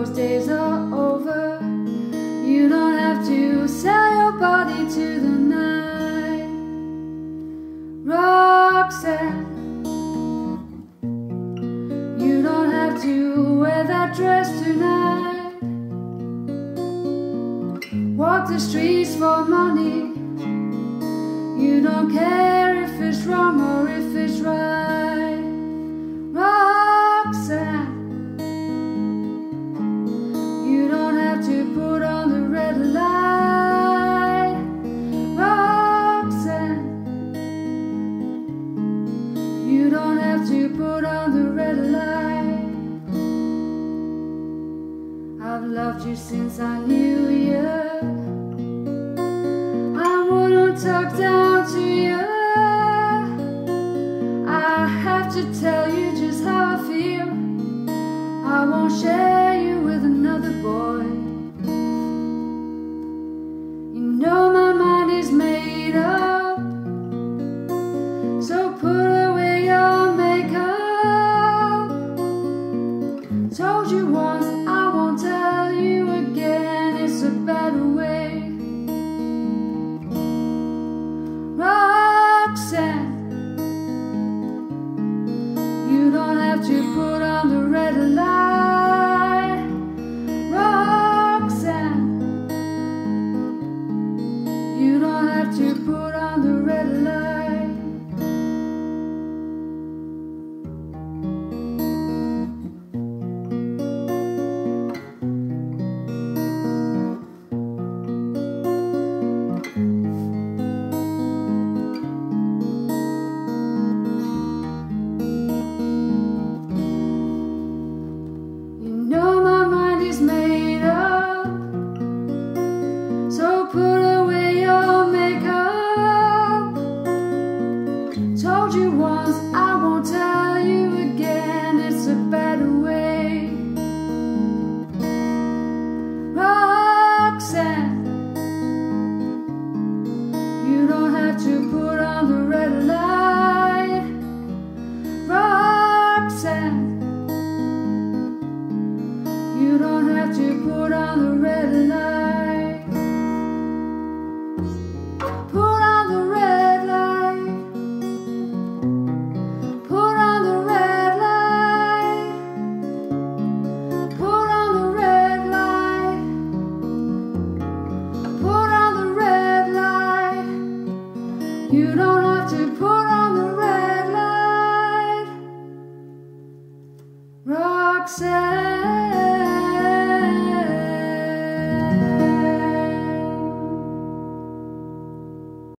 those days are over. You don't have to sell your body to the night. Roxanne, you don't have to wear that dress tonight. Walk the streets for money. You don't care if it's wrong or if it's right. Roxanne, you don't have to put on the red light. Roxanne, you don't have to put on the red light. I've loved you since I knew you. I wouldn't talk down to you. I have to tell you just how I feel. I won't share you with another boy. You know my mind is made up, so put away your makeup. Told you once, I won't tell you again. It's a better way. Roxanne, you don't have to put on the red light. Roxanne, you don't have to put on the red light. Made up, so put away your makeup. Told you once, I won't tell you again. It's a better way. Roxanne, you don't have to put on the red light. Roxanne, you don't have to put on the red light. Put on the red light. Put on the red light. Put on the red light. Put on the red light. You don't have to put on the red light. Roxanne.